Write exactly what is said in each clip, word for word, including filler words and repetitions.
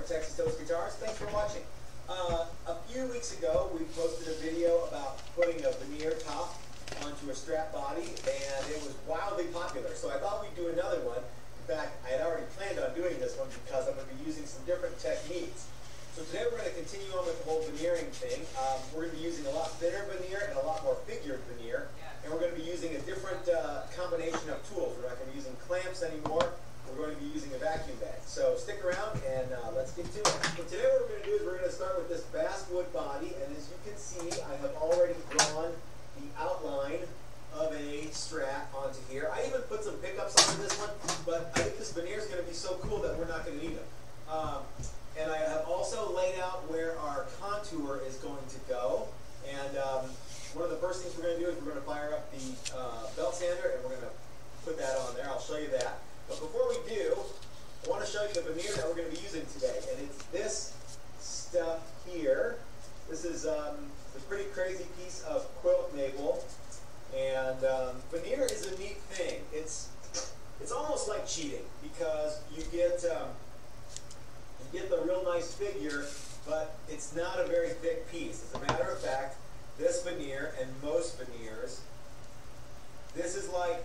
Texas Toast Guitars. Thanks for watching. Uh, a few weeks ago, we posted a video about putting a veneer top onto a strap body, and it was wildly popular. So I thought we'd do another one. In fact, I had already planned on doing this one because I'm going to be using some different techniques. So today we're going to continue on with the whole veneering thing. Um, we're going to be using a lot thinner veneer and a lot more figured veneer. And we're going to be using a different uh, combination of tools. We're not going to be using clamps anymore. We're going to be using a vacuum bag. So stick around and uh, let's get to it. So today what we're going to do is we're going to start with this basswood body. And as you can see, I have already drawn the outline of a strap onto here. I even put some pickups onto this one, but I think this veneer is going to be so cool that we're not going to need them. Um, and I have also laid out where our contour is going to go. And um, one of the first things we're going to do is we're going to fire up the uh, belt sander, and we're going to put that on there. I'll show you that. But before we do, I want to show you the veneer that we're going to be using today. And it's this stuff here. This is um, a pretty crazy piece of quilt maple. And um, veneer is a neat thing. It's it's almost like cheating because you get um, you get the real nice figure, but it's not a very thick piece. As a matter of fact, this veneer and most veneers, this is like,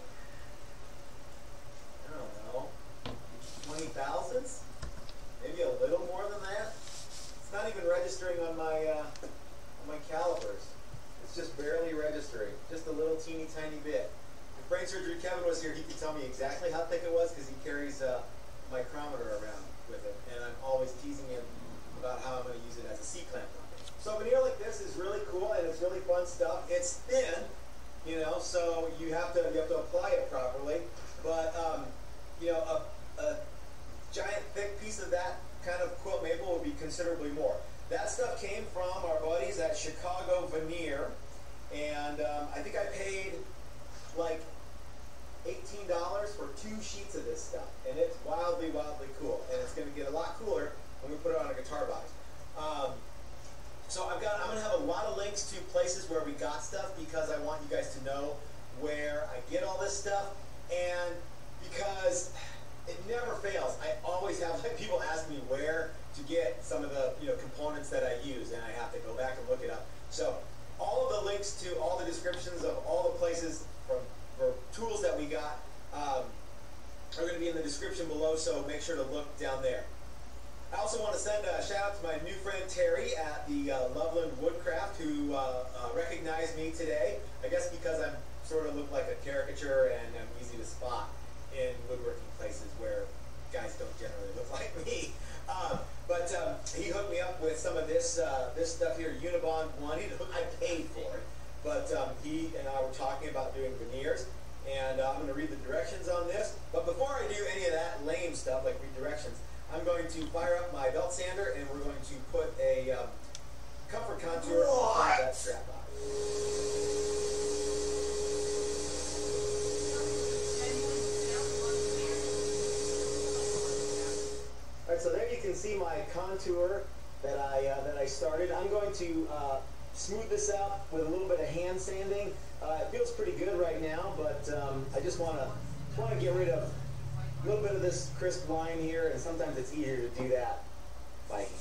I don't know, twenty thousandths? Maybe a little more than that. It's not even registering on my uh, on my calipers. It's just barely registering, just a little teeny tiny bit. If brain surgery Kevin was here, he could tell me exactly how thick it was because he carries a micrometer around with him, and I'm always teasing him about how I'm going to use it as a C-clamp on it. So veneer like this is really cool and it's really fun stuff. It's thin, you know, so you have to you have to apply it properly. But um, you know, a, a giant thick piece of that kind of quilt maple would be considerably more. That stuff came from our buddies at Chicago Veneer, and um, I think I paid like eighteen dollars for two sheets of this stuff, and it's wildly, wildly cool. And it's going to get a lot cooler when we put it on a guitar body. Um, so I've got, I'm going to have a lot of links to places where we got stuff because I want you guys to know where I get all this stuff, and because it never fails. I always have like people ask me where to get some of the you know components that I use, and I have to go back and look it up. So all of the links to all the descriptions of all the places from for tools that we got um, are going to be in the description below, so make sure to look down there. I also want to send a shout out to my new friend Terry at the uh, Loveland Woodcraft, who uh, uh, recognized me today. I guess because I'm sort of look like a caricature and I'm easy to spot in woodworking places where guys don't generally look like me. Uh, but um, he hooked me up with some of this uh, this stuff here, Unibond one. He, I paid for it, but um, he and I were talking about doing veneers, and uh, I'm going to read the directions on this. But before I do any of that lame stuff like read directions, I'm going to fire up my belt sander, and we're going to put a um, comfort contour on that strap on. All right, so there you can see my contour that I uh, that I started. I'm going to uh, smooth this out with a little bit of hand sanding. Uh, it feels pretty good right now, but um, I just want to want to get rid of a little bit of this crisp line here, and sometimes it's easier to do that by hand.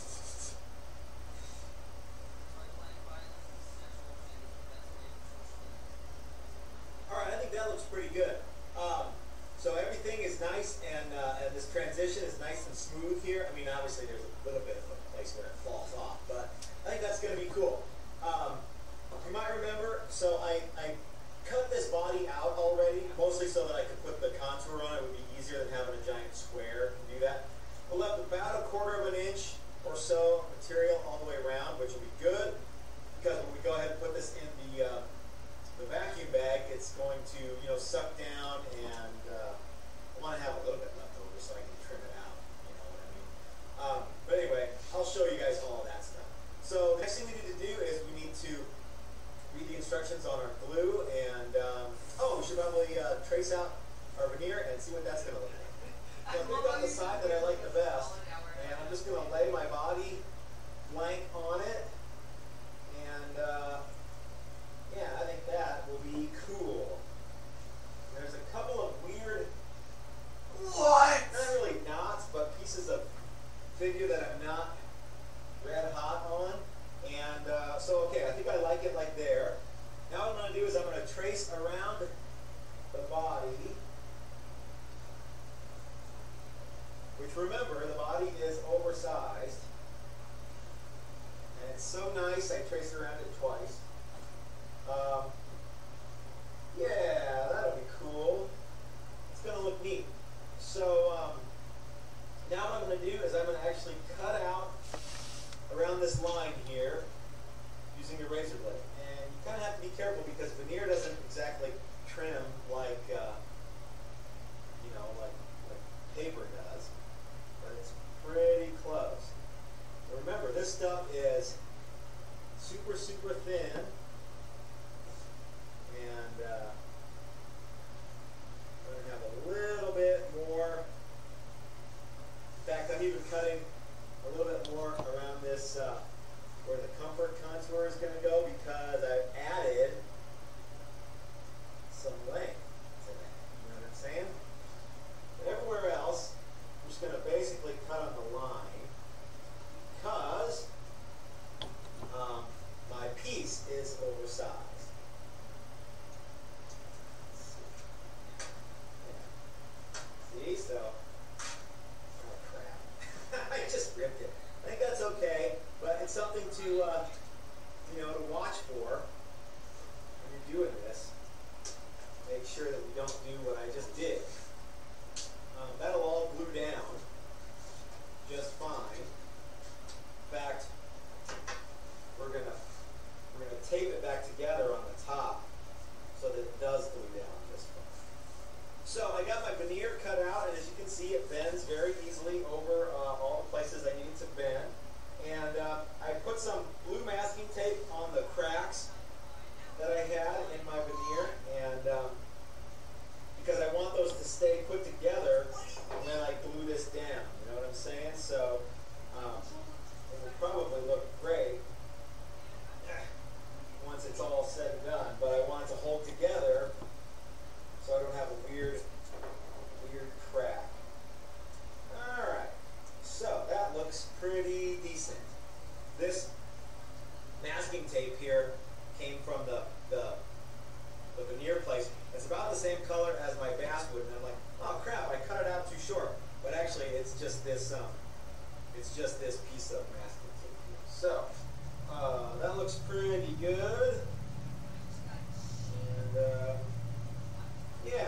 All right, I think that looks pretty good. Um, so everything is nice, and, uh, and this transition is nice and smooth here. I mean, obviously there's a little bit of a place where it falls off, but I think that's going to be cool. Um, you might remember, so I, I cut this body out already, mostly so that I could put the contour on. It would be easier than having a giant square to do that. I left about a quarter of an inch or so material all the way around, which will be good, because when we go ahead and put this in the uh, the vacuum bag, it's going to you know suck down, and uh, I want to have a little bit left over so I can trim it out. You know what I mean? Um, but anyway, I'll show you guys all of that stuff. So the next thing we need to do is we need to read the instructions on our glue, and um, oh, we should probably uh, trace out our veneer and see what that's going to look like. So I picked out the side that I like the best, and I'm just going to lay my body blank on it, and uh, yeah, I think that will be cool. There's a couple of weird, what? Not really knots, but pieces of figure that I'm not red hot on. And uh, so, okay, I think I like it like there. Now what I'm going to do is I'm going to trace around the body, which remember, the body is oversized. And it's so nice, I traced around it twice. Um, yeah, that'll be cool. It's going to look neat. So um, now what I'm going to do is I'm going to actually cut out around this line here using a razor blade. And you kind of have to be careful because veneer doesn't exactly trim like, uh, you know, like, like paper does. But it's pretty close. Remember, this stuff is super, super thin. And uh, we're going to have a little bit more. In fact, I'm even cutting a little bit more around this, uh, where the comfort contour is going to go, because I've added some length to that. You know what I'm saying? But everywhere else, I'm just going to basically cut on the line, because um, my piece is oversized. See, so, oh crap, I just ripped it. I think that's okay, but it's something to, uh, you know, to watch for when you're doing this. Make sure that we don't do what I just did. Um, that'll all glue down just fine. In fact, we're gonna we're gonna tape it back together on the top so that it does glue down just fine. So I got my veneer cut out, and as you can see, it bends very easily over uh, all the places I need it to bend. And uh, I put some blue masking tape on the cracks that I had in my veneer, and um, because I want those to stay put together when I glue this down. You know what I'm saying? So um, it will probably look great once it's all said and done. But I want it to hold together so I don't have a weird, weird crack. All right, so that looks pretty decent. This masking tape here came from the, the, the veneer place. It's about the same color as my basswood, and I'm like, oh crap, I cut it out too short. But actually, it's just this, um, it's just this piece of masking tape here. So uh, that looks pretty good. And uh, yeah.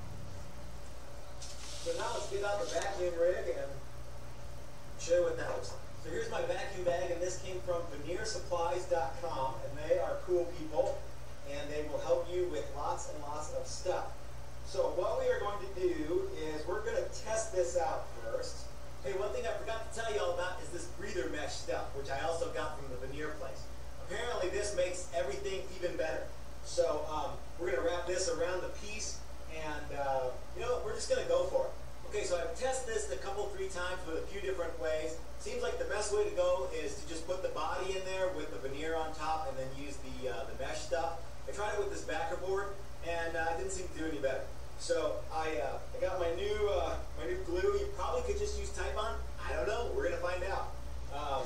So now let's get out the vacuum rig and show you what that looks like. So here's my vacuum bag, and this came from veneer supplies dot com, and they are cool people, and they will help you with lots and lots of stuff. So what we are going to do is we're going to test this out first. Hey, one thing I forgot to tell you all about is this breather mesh stuff, which I also got from the veneer place. Apparently this makes everything even better. So um, we're going to wrap this around the piece, and uh, you know, we're just going to go for it. Okay, so I've tested this a couple, three times with a few different ways. Seems like the best way to go is to just put the body in there with the veneer on top and then use the, uh, the mesh stuff. I tried it with this backer board, and uh, it didn't seem to do any better. So I, uh, I got my new, uh, my new glue. You probably could just use Titebond. I don't know. We're going to find out. Um,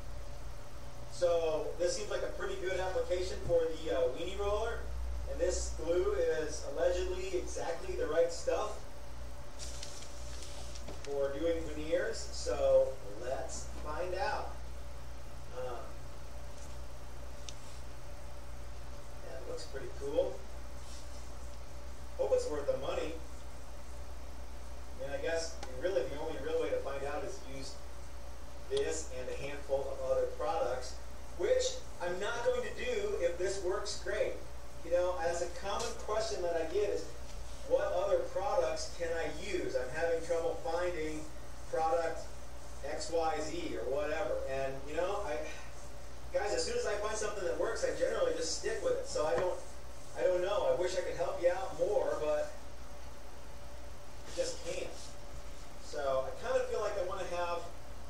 so this seems like a pretty good application for the uh, weenie roller. And this glue is allegedly exactly the right stuff for doing veneers. So let's find out. Um, yeah, it looks pretty cool. Hope it's worth the money. I mean, I guess really the only real way to find out is use this and a handful of other products, which I'm not going to do if this works great. You know, as a common question that I get is, what other products can I use? I'm having trouble finding product X Y Z or whatever. And, you know, I, guys, as soon as I find something that works, I generally just stick with it. So I don't, I don't know. I wish I could help you out more, but I just can't. So I kind of feel like I want to have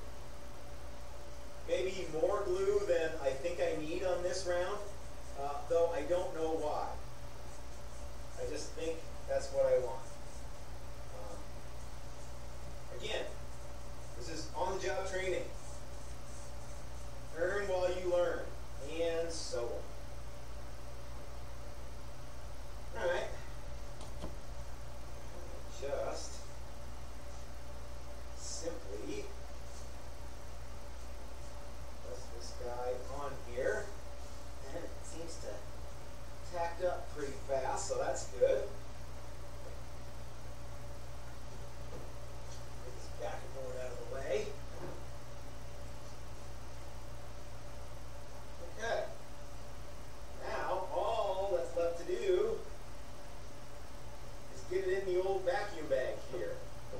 maybe more glue than I think I need on this round, uh, though I don't know why. I just think that's what I want. Um, again, this is on-the-job training. Earn while you learn, and so on. All right. Just simply press this guy on here, and it seems to tacked up pretty fast, so that's good. Get this back board out of the way. Okay. Now all that's left to do is get it in the old vacuum bag here.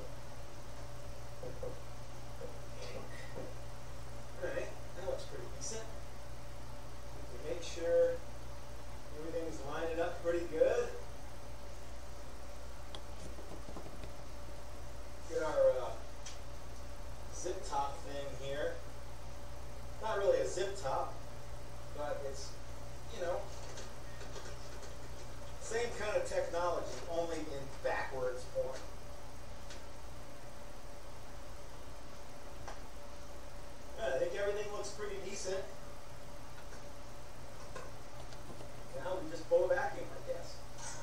Alright, that looks pretty decent. We can make sure everything's lining up pretty good. Get our uh, zip top thing here. Not really a zip top, but it's, you know, same kind of technology, only in backwards form. Yeah, I think everything looks pretty decent. Now we just blow a vacuum, I guess.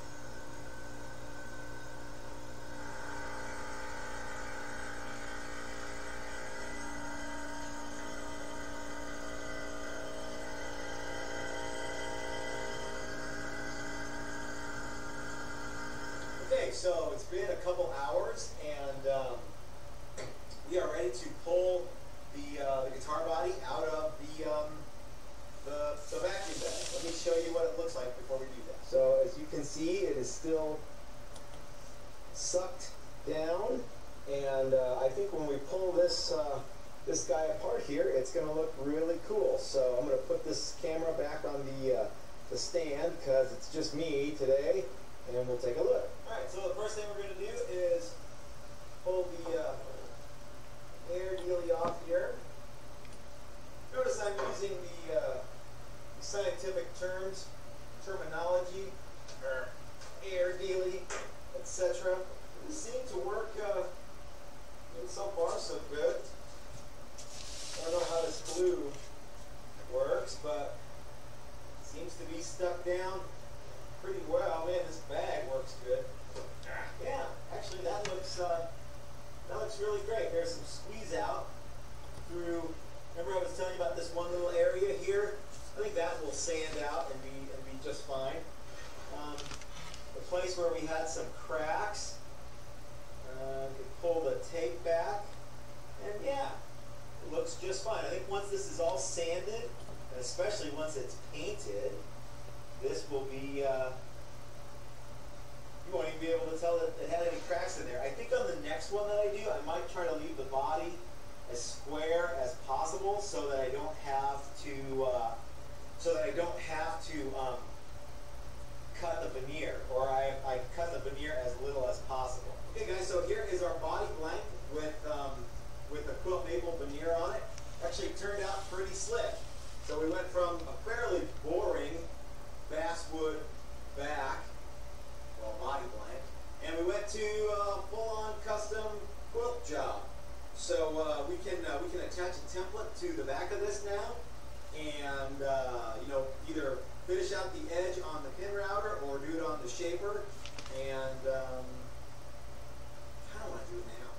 Okay, so it's been a couple hours, and um, we are ready to pull the, uh, the guitar body out of the, um, the, the vacuum bag. Let me show you what it looks like before we do that. So as you can see, it is still sucked down, and uh, I think when we pull this, uh, this guy apart here, it's going to look really cool. So I'm going to put this camera back on the, uh, the stand because it's just me today, and we'll take a look. Alright, so the first thing we're going to do is pull the uh, air dealie off here. Notice I'm using the uh, scientific terms, terminology, or air dealie, et cetera. They seem to work uh, so far so good. I don't know how this glue works, but it seems to be stuck down pretty well. Man, this bag works good. Yeah, actually that looks uh, that looks really great. There's some squeeze out through. Remember I was telling you about this one little area here? I think that will sand out and be and be just fine. Um, the place where we had some cracks, uh, you can pull the tape back, and yeah, it looks just fine. I think once this is all sanded, and especially once it's painted, this will be. Uh, You won't even be able to tell that it had any cracks in there. I think on the next one that I do, I might try to leave the body as square as possible, so that I don't have to, uh, so that I don't have to um, cut the veneer, or I, I cut the veneer as little as possible. Okay, guys. So here is our body blank with um, with the quilt maple veneer on it. Actually, it turned out pretty slick. So we went from a fairly boring basswood back. Well, body blank, and we went to uh, full-on custom quilt job. So uh, we can uh, we can attach a template to the back of this now, and uh, you know, either finish out the edge on the pin router or do it on the shaper. And um, I don't want to do it now.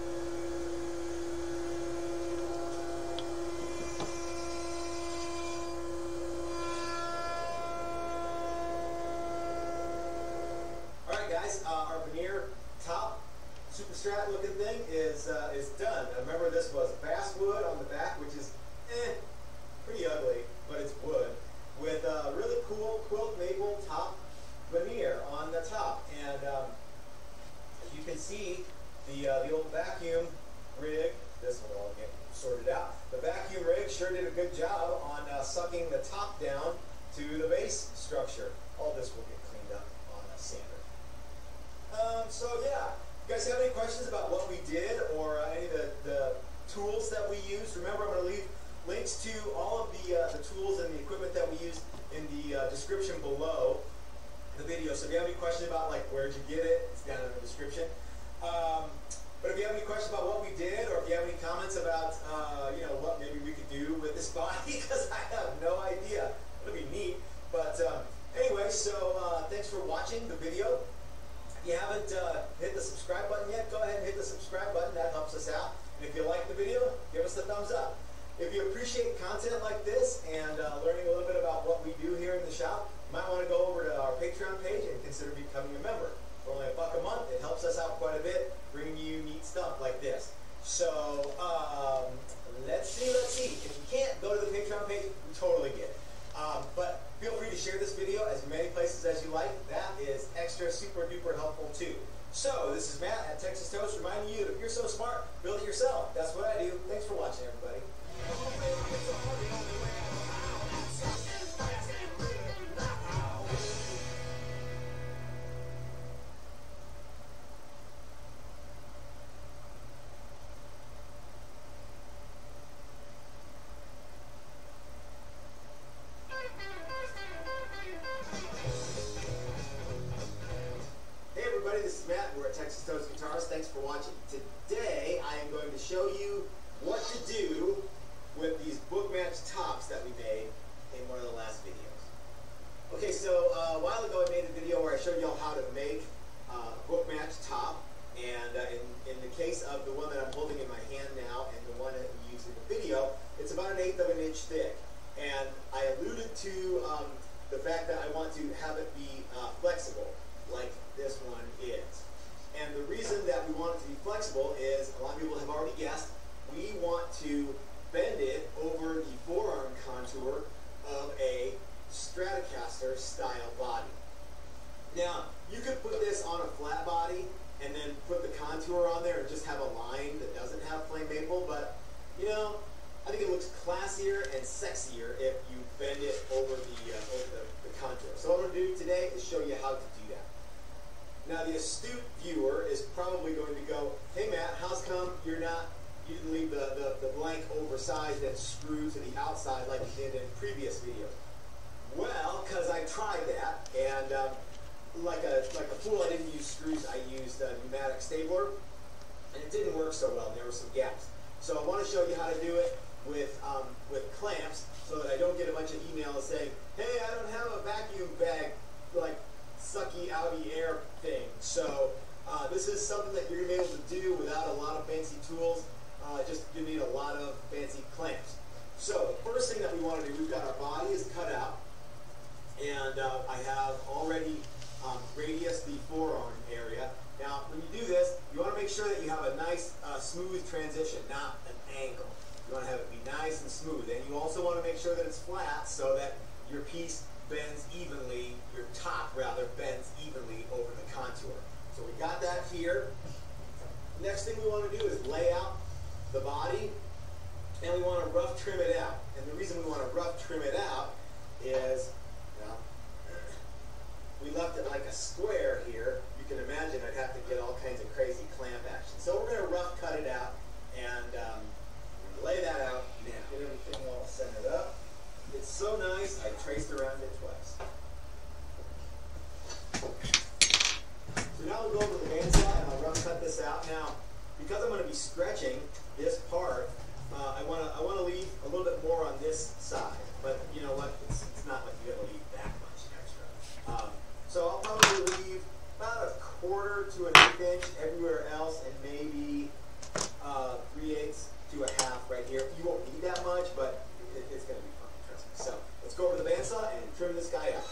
Guys, uh, our veneer top super strat looking thing is uh, is done. Now remember, this was basswood on the back, which is eh, pretty ugly, but it's wood, with a uh, really cool quilt maple top veneer on the top. And um, as you can see, the uh, the old vacuum rig, this will all get sorted out. The vacuum rig sure did a good job on uh, sucking the top down to the base structure. All this will get cleaned up on a sander. Um, so yeah, you guys have any questions about what we did, or uh, any of the, the tools that we used? Remember, I'm going to leave links to all of the, uh, the tools and the equipment that we used in the uh, description below the video. So if you have any questions about like where'd you get it, it's down in the description. Um, But if you have any questions about what we did, or if you have any comments about, uh, you know, what maybe we could do with this body, because I have no idea. It'll be neat. But um, anyway, so uh, thanks for watching the video. If you haven't uh, hit the subscribe button yet, go ahead and hit the subscribe button. That helps us out. And if you like the video, give us a thumbs up. If you appreciate content like this and uh, learning a little bit about what we do here in the shop, you might want to go over to our Patreon page and consider becoming a member. For only a buck a month, it helps us out quite a bit, bringing you neat stuff like this. So, um, let's see, let's see. If you can't go to the Patreon page, we totally get it. Um, but feel free to share this video as many places as you like. That is extra super duper helpful too. So, this is Matt at Texas Toast reminding you that if you're so smart, build it yourself. That's what I do. Thanks for watching, everybody. This is Matt. We're at Texas Toast Guitars. Thanks for watching. Today I am going to show you what to do with these book match tops that we made in one of the last videos. Okay, so uh, a while ago I made a video where I showed y'all how to make uh, a book match top, and uh, in, in the case of the one that I'm holding in my hand now and the one that we used in the video, it's about an eighth of an inch thick. And I alluded to um, the fact that I want to have it be uh, flexible, like this one is. And the reason that we want it to be flexible is, a lot of people have already guessed, we want to bend it over the forearm contour of a Stratocaster style body. Now, you could put this on a flat body and then put the contour on there and just have a line that doesn't have flame maple, but you know, I think it looks classier and sexier if you bend it over the, uh, over the, the contour. So what I'm going to do today is show you how to do that. Now the astute viewer is probably going to go, hey Matt, how's come you're not, you didn't leave the, the, the blank oversized and screw to the outside like you did in previous videos? Well, because I tried that, and um, like a like a fool, I didn't use screws, I used a pneumatic stapler, and it didn't work so well. There were some gaps. So I want to show you how to do it with, um, with clamps, so that I don't get a bunch of emails saying, hey, I don't have a vacuum bag, like, sucky outy air thing. So uh, this is something that you're going to be able to do without a lot of fancy tools. Uh, just you need a lot of fancy clamps. So the first thing that we want to do, we've got our body is cut out, and uh, I have already um, radius the forearm area. Now when you do this, you want to make sure that you have a nice uh, smooth transition, not an angle. You want to have it be nice and smooth, and you also want to make sure that it's flat so that your piece bends evenly, your top rather bends evenly over the contour. So we got that here. Next thing we want to do is lay out the body, and we want to rough trim it out. And the reason we want to rough trim it out is, well, we left it like a square here. You can imagine I'd have to get all kinds of crazy clamp action. So we're going to rough cut it out, and um, lay that out now. Get everything all centered up. It's so nice, I traced around it twice. So now we'll go over the bandsaw and I'll rough cut this out. Now, because I'm going to be stretching this part, uh, I want to I want to leave a little bit more on this side. But you know what? It's, it's not like you got to leave that much extra. Um, so I'll probably leave about a quarter to an eighth inch everywhere else, and maybe uh, three eighths to a half right here. You won't need that much, but it, it's going to be fun. Trust me. So let's go over the bandsaw and trim this guy up.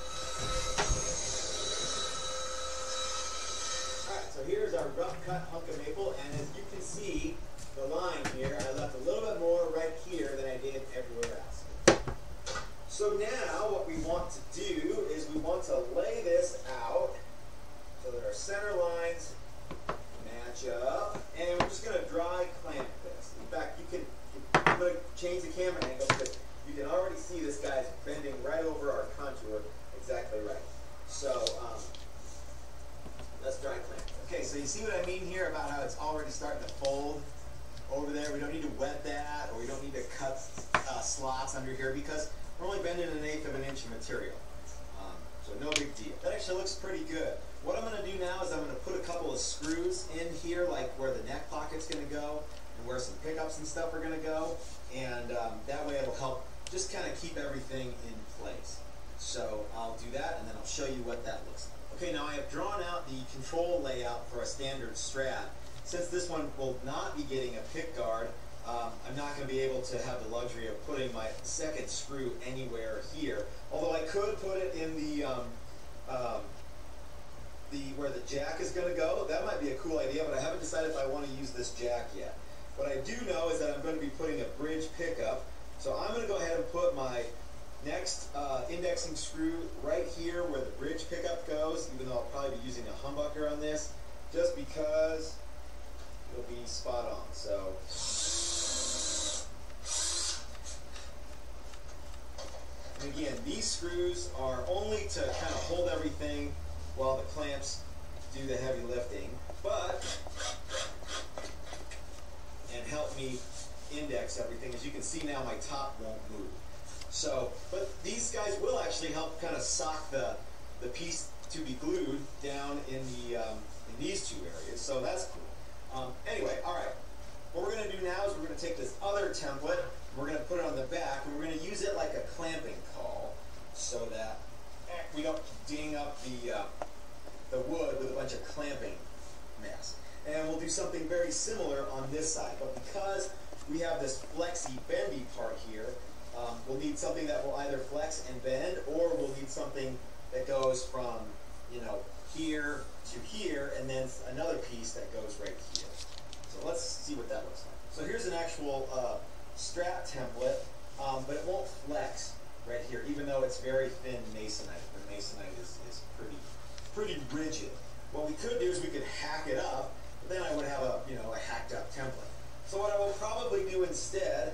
Alright, so here's our rough cut hunk of maple, and as you can see, the line here, I left a little bit more right here than I did everywhere else. So now what we want to do is we want to lay this out so that our center lines match up, and we're just going to dry clamp this. In fact, you can, I'm going to change the camera angle because you can already see this guy's bending right over our contour exactly right. So um, let's dry clamp. Okay, so you see what I mean here about how it's already starting to fold over there? We don't need to wet that, or we don't need to cut uh, slots under here because we're only bending an eighth of an inch of material. Um, So no big deal. That actually looks pretty good. What I'm going to do now is I'm going to put a couple of screws in here, like where the neck pocket's going to go and where some pickups and stuff are going to go. And um, that way it'll help just kind of keep everything in place. So I'll do that and then I'll show you what that looks like. Okay, now I have drawn out the control layout for a standard Strat. Since this one will not be getting a pick guard, um, I'm not going to be able to have the luxury of putting my second screw anywhere here. Although I could put it in the, um, um, the where the jack is going to go. That might be a cool idea, but I haven't decided if I want to use this jack yet. What I do know is that I'm going to be putting a bridge pickup. So I'm going to go ahead and put my next uh, indexing screw right here where the bridge pickup goes, even though I'll probably be using a humbucker on this, just because it'll be spot on. So, and again, these screws are only to kind of hold everything while the clamps do the heavy lifting, but, and help me index everything. As you can see now, my top won't move. So, but these guys will actually help kind of sock the, the piece to be glued down in the um, in these two areas. So that's cool. Um, anyway, all right. What we're going to do now is we're going to take this other template, and we're going to put it on the back, and we're going to use it like a clamping caul, so that eh, we don't ding up the uh, the wood with a bunch of clamping mess. And we'll do something very similar on this side, but because we have this flexy bendy part here, Um, we'll need something that will either flex and bend, or we'll need something that goes from, you know, here to here, and then another piece that goes right here. So let's see what that looks like. So here's an actual uh, Strat template, um, but it won't flex right here, even though it's very thin masonite. The masonite is, is pretty, pretty rigid. What we could do is we could hack it up, but then I would have a, you know, a hacked up template. So what I will probably do instead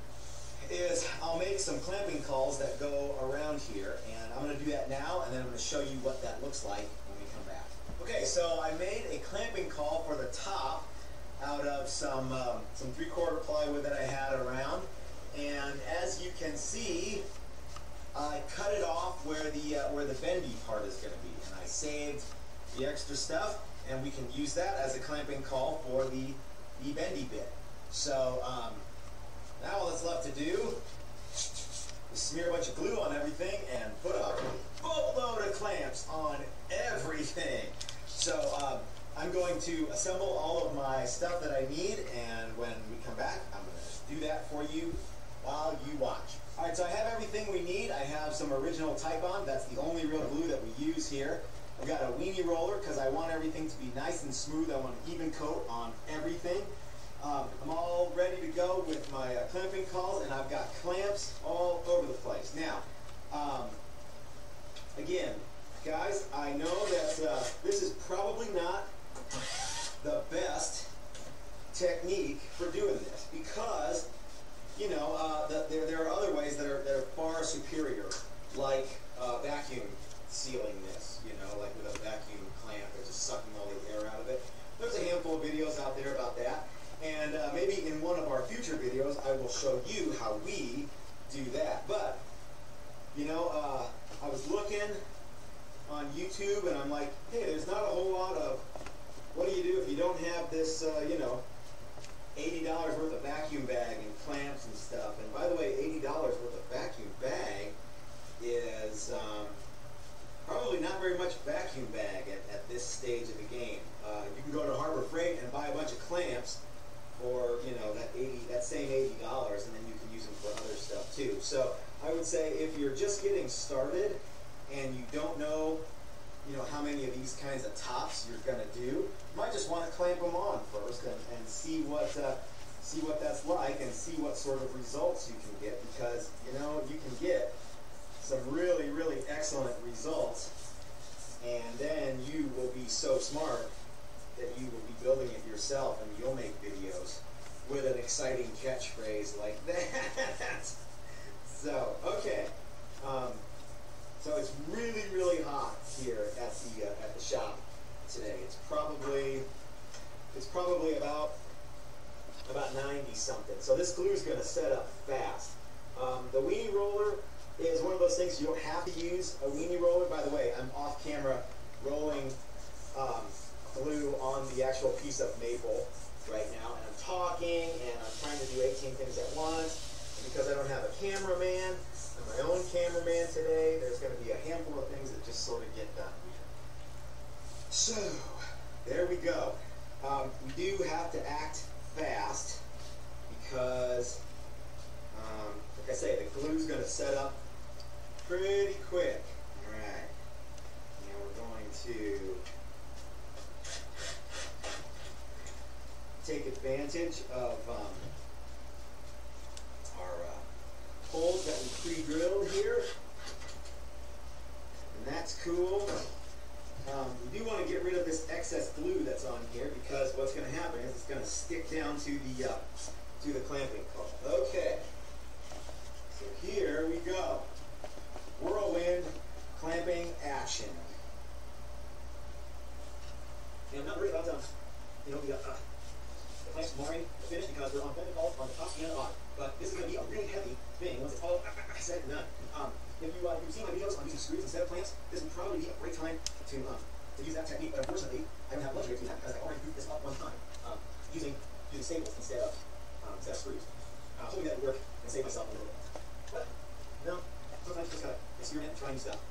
is I'll make some clamping cauls that go around here, and I'm going to do that now, and then I'm going to show you what that looks like when we come back. Okay, so I made a clamping caul for the top out of some um, some three-quarter plywood that I had around, and as you can see, I cut it off where the uh, where the bendy part is going to be, and I saved the extra stuff, and we can use that as a clamping caul for the the bendy bit. So. Um, Now all that's left to do is smear a bunch of glue on everything and put a boatload of clamps on everything. So um, I'm going to assemble all of my stuff that I need, and when we come back, I'm going to do that for you while you watch. All right, so I have everything we need. I have some original Titebond. That's the only real glue that we use here. I've got a weenie roller because I want everything to be nice and smooth. I want an even coat on everything. Um, I'm all ready to go with my uh, clamping cauls, and I've got clamps all over the place. Now, um, again, guys, I know that uh, this is probably not the best technique for doing this because, you know, uh, the, there, there are other ways that are, that are far superior, like uh, vacuum sealing this, you know, like with a vacuum clamp or just sucking all the air out of it. There's a handful of videos out there about that. And uh, maybe in one of our future videos, I will show you how we do that. But, you know, uh, I was looking on YouTube, and I'm like, hey, there's not a whole lot of, what do you do if you don't have this, uh, you know, eighty dollars worth of vacuum bag and clamps and stuff. And by the way, eighty dollars worth of vacuum bag is um, probably not very much vacuum bag at, at this stage of the game. Uh, you can go to Harbor Freight and buy a bunch of clamps for, you know, that eighty, that same eighty dollars, and then you can use them for other stuff too. So I would say if you're just getting started and you don't know, you know, how many of these kinds of tops you're going to do, you might just want to clamp them on first and, and see what uh, see what that's like and see what sort of results you can get, because, you know, you can get some really, really excellent results, and then you will be so smart that you will be building it yourself, and you'll make videos with an exciting catchphrase like that. So, okay. Um, so it's really, really hot here at the uh, at the shop today. It's probably it's probably about about ninety something. So this glue is going to set up fast. Um, the weenie roller is one of those things things you don't have to use a weenie roller. By the way, I'm off camera rolling um, glue on the actual piece of maple right now, and I'm talking and I'm trying to do eighteen things at once. And because I don't have a cameraman, I'm my own cameraman today, there's going to be a handful of things that just sort of get done here. So, there we go. Um, we do have to act fast because, um, like I say, the glue's going to set up pretty quick. All right. Now we're going to take advantage of um, our uh, holes that we pre-drilled here. And that's cool. Um, we do want to get rid of this excess glue that's on here because what's going to happen is it's going to stick down to the uh, to the clamping pole. Okay. So here we go. Whirlwind clamping action. And I'm not worried about um, you know, the, uh, the clamps marring the finish because we're on clamping poles on the top and the bottom. But this is going to be a really heavy thing once it's all said and done. Um, if you uh, if you've seen my videos on using screws instead of clamps, this would probably be a great time to um, to use that technique. But unfortunately, I don't have the luxury of doing that because I already proved this up one time um, using using staples instead of um, instead of screws. Uh, hoping that would work and save myself a little bit. But no, sometimes you just gotta experiment and try new stuff.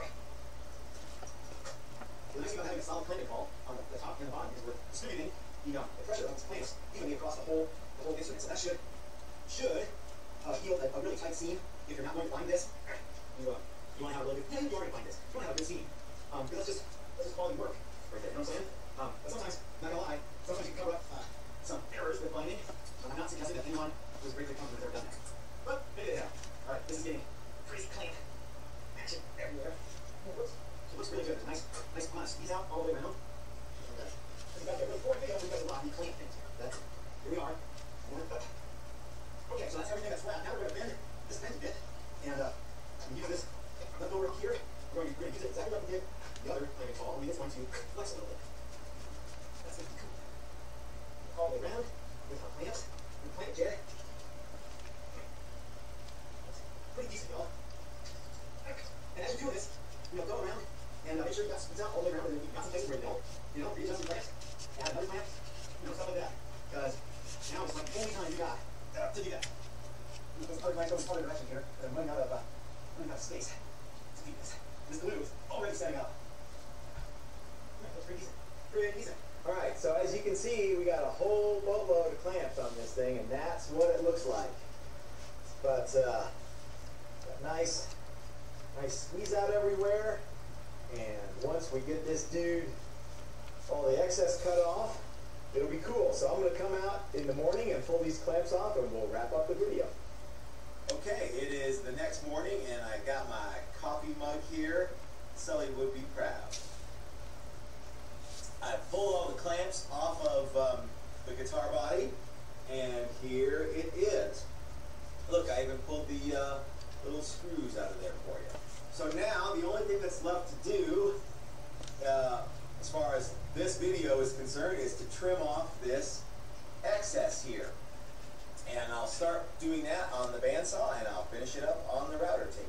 The nice thing about having a solid clamping pole on the, the top and the bottom is we're distributing the, uh, the pressure of these clamps evenly across the whole the whole instrument. So that should should uh, heal a, a really tight seam. If you're not going to find this, you uh, you want to have a really good. Yeah, you already find this. You want to have a good seam. Um, because that's just that's just quality work right there. You know what I'm saying? Um, but sometimes, not gonna lie, sometimes you can cover up uh, some errors with binding. But I'm not suggesting that anyone who's greatly confident has ever done that. But maybe they have. All right, this is getting crazy clamp action everywhere. Whoops. So it looks really good. It's a nice, nice amount of squeeze out all the way around. Okay. This is back there. Before I video, we guys a lot of clamp things. That's here we are. Okay, so that's everything that's flat. Now we're gonna bend this bend a bit, and uh, we use this left over here. We're going to, we're going to use it exactly like we did the other clamping pole. Only it's going to flex a little bit. That's going to be cool. All the way around with our clamps and clamp jet. That's pretty decent, y'all. And as you're doing this, you know, go around and uh, make sure you got squeeze out all the way around, and you've got some places where you don't. You know, readjust some clamps, add another clamp, you know, stuff like that. Because now it's like the only time you got to do that. Those other clamps go in other direction here, but I'm running out of uh, running out of space to do this. This glue is already setting up. That's pretty decent. Pretty decent. All right, so as you can see, we got a whole boatload of clamps on this thing, and that's what it looks like. But uh, got nice, nice squeeze out everywhere. And once we get this dude, all the excess cut off, it'll be cool. So I'm going to come out in the morning and pull these clamps off, and we'll wrap up the video. Okay, it is the next morning, and I got my coffee mug here. Sully would be proud. I pulled all the clamps off of um, the guitar body, and here it is. Look, I even pulled the uh, little screws out of there for you. So now, the only thing that's left to do, uh, as far as this video is concerned, is to trim off this excess here. And I'll start doing that on the bandsaw, and I'll finish it up on the router table.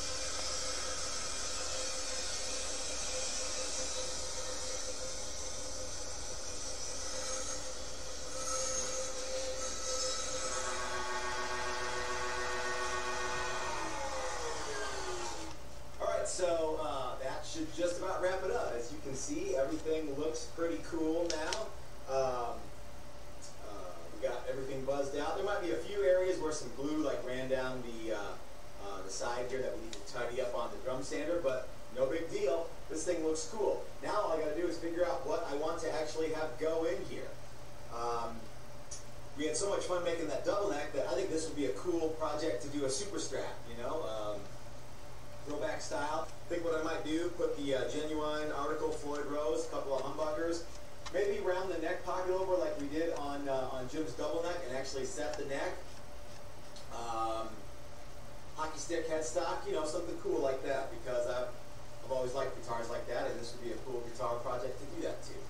Alright, so uh, that should just about wrap it up. As you can see, everything looks pretty cool now. Um, We got everything buzzed out. There might be a few areas where some glue like ran down the uh, uh, the side here that we need to tidy up on the drum sander, but no big deal. This thing looks cool. Now all I got to do is figure out what I want to actually have go in here. Um, we had so much fun making that double neck that I think this would be a cool project to do a super strap, you know, um, throwback style. I think what I might do, put the uh, genuine article Floyd Rose, a couple of humbuckers, maybe round the neck pocket over like we did on uh, on Jim's double neck and actually set the neck. Um, hockey stick headstock, you know, something cool like that, because I've, I've always liked guitars like that, and this would be a cool guitar project to do that too.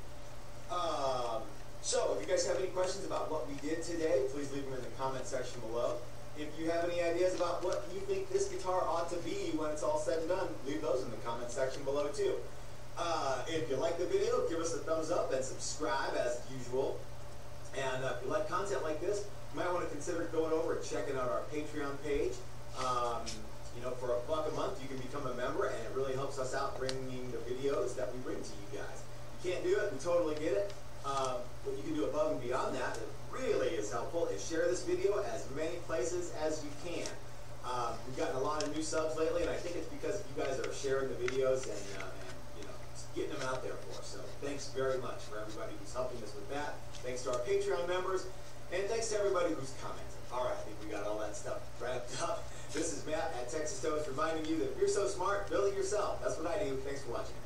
Um, so, if you guys have any questions about what we did today, please leave them in the comment section below. if you have any ideas about what you think this guitar ought to be when it's all said and done, leave those in the comment section below too. Uh, if you like the video, give us a thumbs up and subscribe as usual. And uh, if you like content like this, you might want to consider going over and checking out our Patreon page. Um, you know, for a buck a month, you can become a member, and it really helps us out bringing the videos that we bring to you guys. You can't do it, we totally get it. Um, what you can do above and beyond that, that really is helpful, is share this video as many places as you can. Um, we've gotten a lot of new subs lately, and I think it's because you guys are sharing the videos and, uh, and you know, getting them out there for us. So thanks very much for everybody who's helping us with that. Thanks to our Patreon members, and thanks to everybody who's commented. All right, I think we got all that stuff wrapped up. This is Matt at Texas Toast reminding you that if you're so smart, build it yourself. That's what I do. Thanks for watching.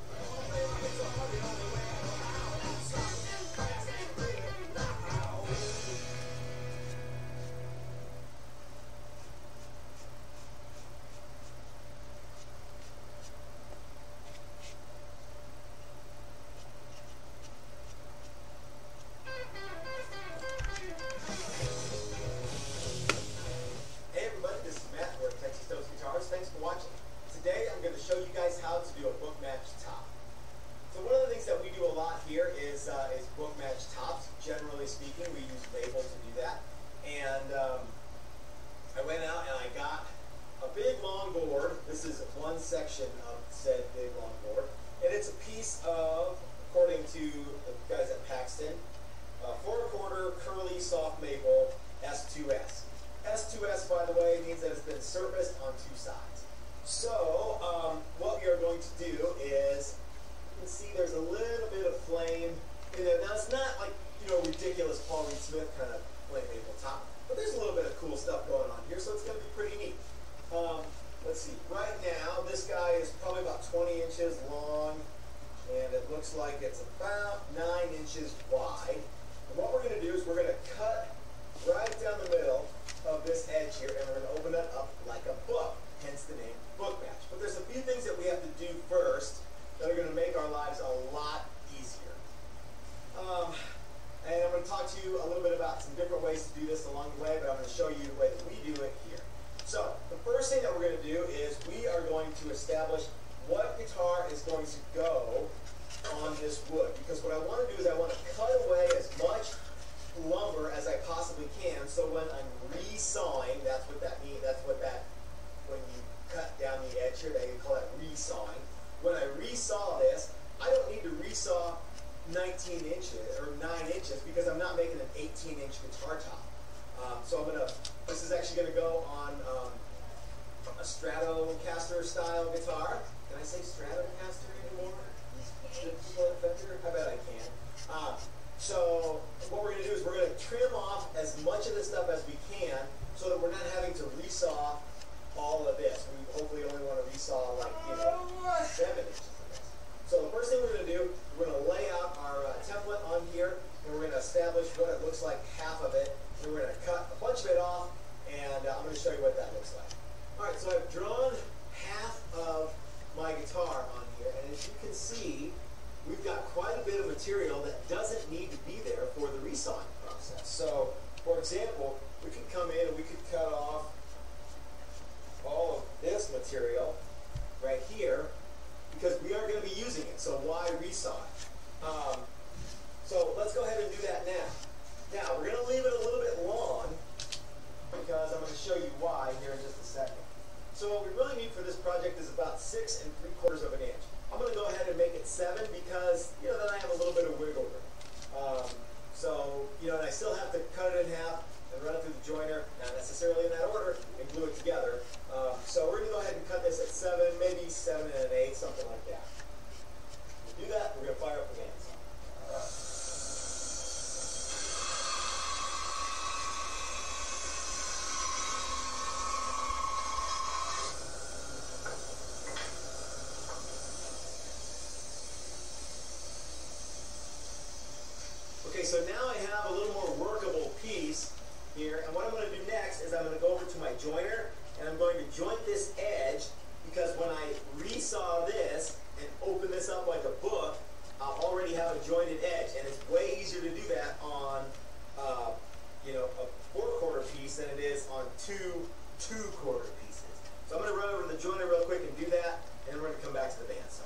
Thanks for watching. Today I'm going to show you guys how to do a book match top. So one of the things that we do a lot here is, uh, is book match tops. Generally speaking, we use Maple to do that. And um, I went out and I got a big long board. This is one section of said big long board. And it's a piece of, according to the guys at Paxton, uh, four quarter curly soft maple S two S. S two S, by the way, means that it's been surfaced on two sides. So, um, what we are going to do is, you can see there's a little bit of flame in there. Now, it's not like, you know, ridiculous Paul Reed Smith kind of flame maple top, but there's a little bit of cool stuff going on here, so it's going to be pretty neat. Um, let's see, right now, this guy is probably about twenty inches long, and it looks like it's about nine inches wide. And what we're going to do is we're going to cut right down the middle of this edge here, and we're going to open it up like a book, hence the name book match. But there's a few things that we have to do first that are going to make our lives a lot easier. Um, and I'm going to talk to you a little bit about some different ways to do this along the way, but I'm going to show you the way that we do it here. So the first thing that we're going to do is we are going to establish what guitar is going to go on this wood, because what I want to do is I want to cut away as much lumber as I possibly can, so when I'm resawing, that's what that means, that's what that, when you cut down the edge here, they call that resawing. When I resaw this, I don't need to resaw nineteen inches, or nine inches, because I'm not making an eighteen inch guitar top. Um, so I'm going to, this is actually going to go on um, a Stratocaster style guitar. Can I say Stratocaster anymore? I bet I can. Uh, So what we're going to do is we're going to trim off as much of this stuff as we can so that we're not having to resaw all of this. We hopefully only want to resaw like, you know, seven inches of this. So the first thing we're going to do, we're going to lay out our uh, template on here, and we're going to establish what it looks like, half of it, and we're going to cut a bunch of it off, and uh, I'm going to show you what that looks like. All right, so I've drawn half of my guitar on here, and as you can see, we've got quite a bit of material that doesn't need to be there for the resawing process. So, for example, we could come in and we could cut off all of this material right here because we are going to be using it. So why resaw it? Um, so let's go ahead and do that now. Now, we're going to leave it a little bit long because I'm going to show you why here in just a second. So what we really need for this project is about six and three quarters of an inch. I'm going to go ahead and make it seven because, you know, then I have a little bit of wiggle room. Um, so, you know, and I still have to cut it in half and run it through the joiner, not necessarily in that order, and glue it together. Um, so we're going to go ahead and cut this at seven, maybe seven and an eighth, something like that. To do that, we're going to fire up the bands. Okay, so now I have a little more workable piece here, and what I'm going to do next is I'm going to go over to my joiner, and I'm going to joint this edge, because when I resaw this and open this up like a book, I'll already have a jointed edge, and it's way easier to do that on, uh, you know, a four-quarter piece than it is on two two two-quarter pieces. So I'm going to run over to the joiner real quick and do that, and we're going to come back to the bandsaw.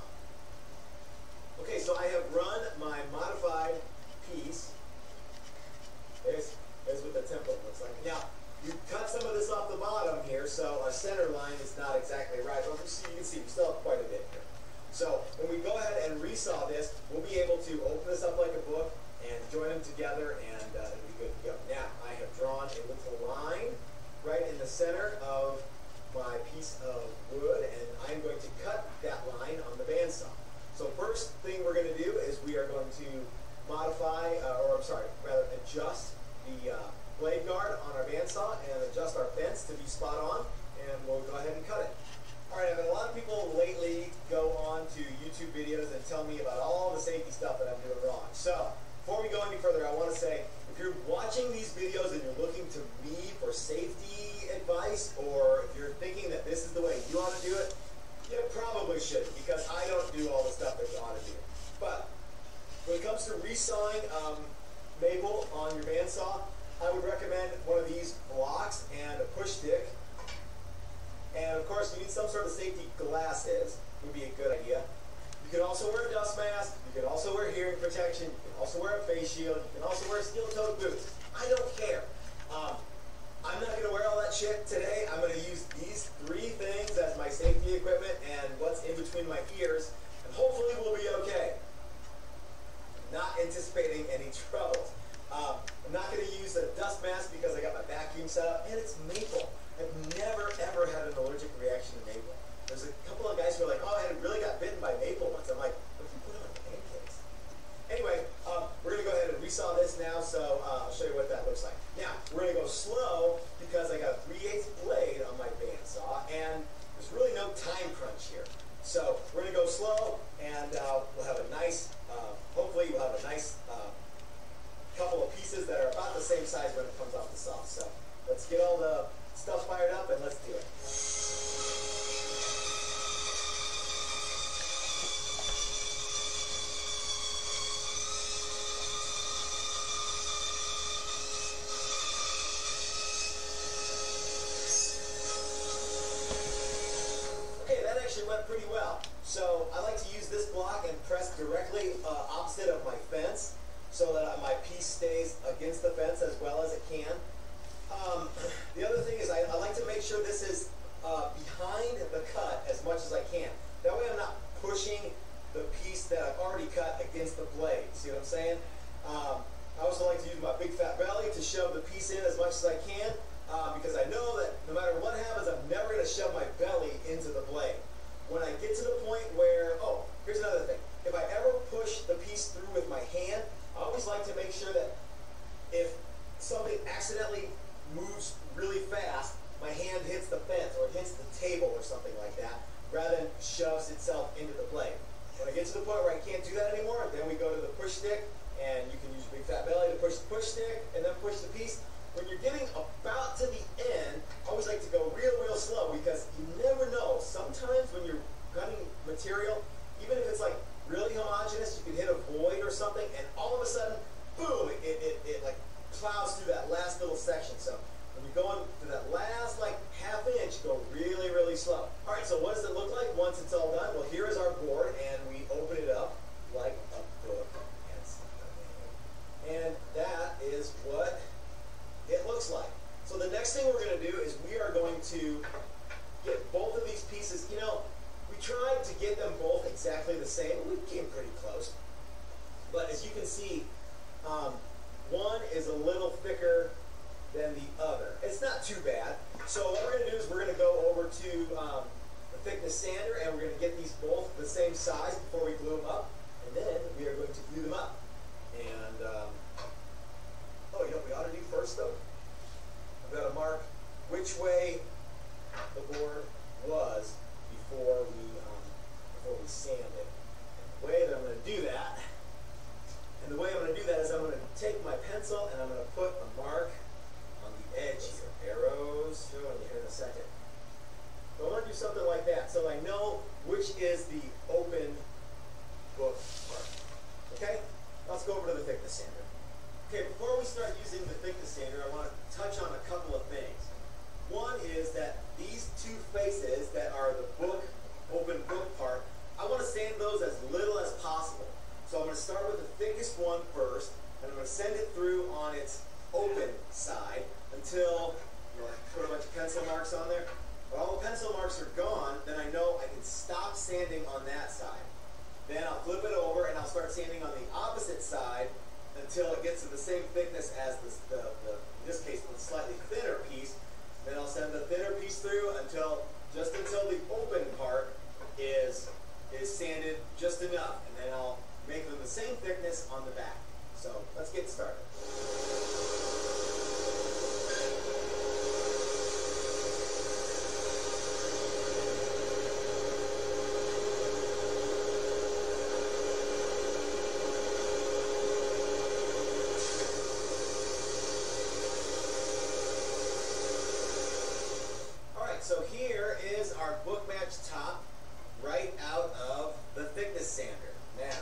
Okay, so I have run my modified piece. There's, there's what the template looks like. Now, you cut some of this off the bottom here, so our center line is not exactly right. But you can see we still have quite a bit here. So when we go ahead and resaw this, we'll be able to open this up like a book and join them together, and uh, it'll be good to go. Now, I have drawn a little line right in the center of my piece of wood, and I'm going to cut that line on the bandsaw. So first thing we're going to do is we are going to modify, uh, or I'm sorry, rather adjust the uh, blade guard on our bandsaw and adjust our fence to be spot on, and we'll go ahead and cut it. All right, I've had a lot of people lately go on to YouTube videos and tell me about all the safety stuff that I'm doing wrong. So before we go any further, I want to say, if you're watching these videos and you're looking to me for safety advice, or if you're thinking that this is the way you ought to do it, you probably shouldn't, because I don't do all the stuff that you ought to do. But when it comes to resawing um, maple on your bandsaw, I would recommend one of these blocks and a push stick. And of course, you need some sort of safety glasses, would be a good idea. You can also wear a dust mask, you can also wear hearing protection, you can also wear a face shield, you can also wear steel-toed boots. I don't care. Um, I'm not going to wear all that shit today. I'm going to use these three things as my safety equipment and what's in between my ears, and hopefully we'll be okay. Not anticipating any troubles. Um, I'm not going to use a dust mask because I got my vacuum set up, and it's maple. I've never, ever had an allergic reaction to maple. There's a couple of guys who are like, oh, I really got bitten by maple once. I'm like, what if you put it on pancakes? Anyway, um, we're going to go ahead and resaw this now, so uh, I'll show you what that looks like. Now, we're going to go slow because I got a three eighths blade on my bandsaw, and there's really no time crunch here. So we're going to go slow, and uh, we'll have a nice, uh, hopefully we'll have a nice uh, couple of pieces that are about the same size when it comes off the saw. So let's get all the stuff fired up, and let's do it. Went pretty well. So I like to use this block and press directly uh, opposite of my fence so that my piece stays against the fence as well as it can. Um, the other thing is I, I like to make sure this is uh, behind the cut as much as I can. That way I'm not pushing the piece that I've already cut against the blade. See what I'm saying? Um, I also like to use my big fat belly to shove the piece in as much as I can uh, because I know that no matter what happens, I'm never going to shove my belly into the blade. When I get to the point where, oh, here's another thing. If I ever push the piece through with my hand, I always like to make sure that if something accidentally moves really fast, my hand hits the fence or it hits the table or something like that, rather than shoves itself into the blade. When I get to the point where I can't do that anymore, then we go to the push stick, and you can use your big fat belly to push the push stick and then push the piece. When you're getting about to the end, I always like to go real, real slow because you never know. Sometimes when you're cutting material, even if it's like really homogeneous, you can hit a void or something, and all of a sudden, boom, it, it, it like plows through that last little section. So when you're going to that last like half inch, go really, really slow. All right, so what does it look like once it's all done? Well, here is our board, and we open it up like a book. And that is what it looks like. So the next thing we're going to do is we are going to get both of these pieces. You know, we tried to get them both exactly the same. We came pretty close. But as you can see, um, one is a little thicker than the other. It's not too bad. So what we're going to do is we're going to go over to um, the thickness sander, and we're going to get these both the same size before we glue them up. And then we are going to glue them up. And um, oh, you know what we ought to do first, though? I've got to mark which way the board was before we um, before we sand it. And the way that I'm going to do that, and the way I'm going to do that is I'm going to take my pencil and I'm going to put a mark on the edge here. Arrows, showing you here in a second. So I want to do something like that so I know which is the open book part. Okay? Let's go over to the thickness sander. Okay, before we start using the thickness sander, I want to touch on a couple of things. One is that these two faces that are the book, open book part, I want to sand those as little as possible. So I'm going to start with the thickest one first, and I'm going to send it through on its open side until, you know, I put a bunch of pencil marks on there. When all the pencil marks are gone, then I know I can stop sanding on that side. Then I'll flip it over and I'll start sanding on the opposite side until it gets to the same thickness as the, the, the in this case, the slightly thinner piece. Then I'll send the thinner piece through until, just until the open part is, is sanded just enough. And then I'll make them the same thickness on the back. So let's get started. So here is our book match top right out of the thickness sander. Now,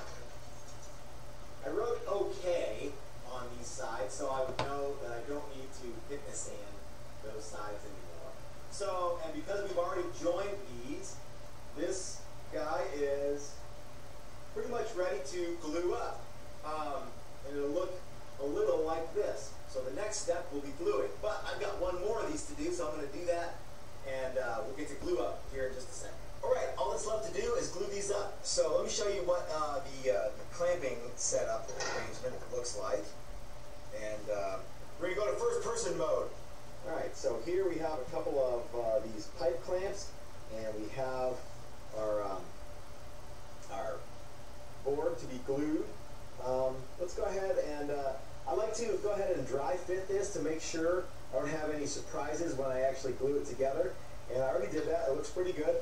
I wrote okay on these sides so I would know that I don't need to thickness sand those sides anymore. So, and because we've already joined these, this guy is pretty much ready to glue up. Um, and it'll look a little like this. So the next step will be gluing. But I've got one more of these to do, so I'm going to do that. And uh, we'll get to glue up here in just a second. Alright, all that's left to do is glue these up. So let me show you what uh, the, uh, the clamping setup arrangement looks like. And uh, we're going to go to first person mode. Alright, so here we have a couple of uh, these pipe clamps, and we have our, um, our board to be glued. Um, let's go ahead and uh, I like to go ahead and dry fit this to make sure I don't have any surprises when I actually glue it together. And I already did that. It looks pretty good.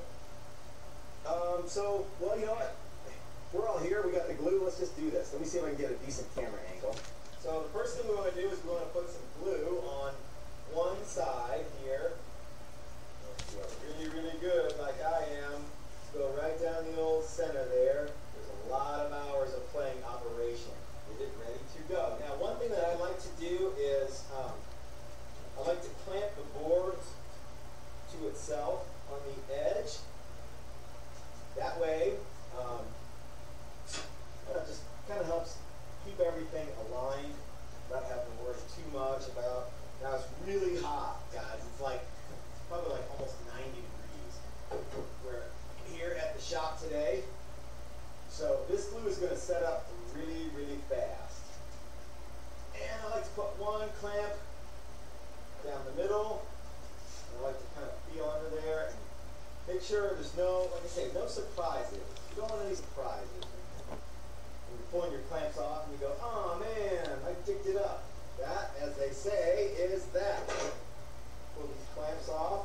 Um, so, well, you know what? We're all here. We got the glue. Let's just do this. Let me see if I can get a decent camera angle. So the first thing we want to do is we want to put some glue on one side here. If you are really, really good like I am, just go right down the old center there. There's a lot of hours of playing operation. Get it ready to go. Now, one thing that I like to do is um, I like to clamp the board to itself on the edge. That way, um, it just kind of helps keep everything aligned, not having to worry too much about. Now it's really hot, guys. It's like probably like almost ninety degrees. We're here at the shop today, so this glue is going to set up really, really fast. And I like to put one clamp down the middle. I like to kind of feel under there and make sure there's no, like I say, no surprises. You don't want any surprises. When you're pulling your clamps off and you go, oh man, I picked it up. That, as they say, is that. Pull these clamps off.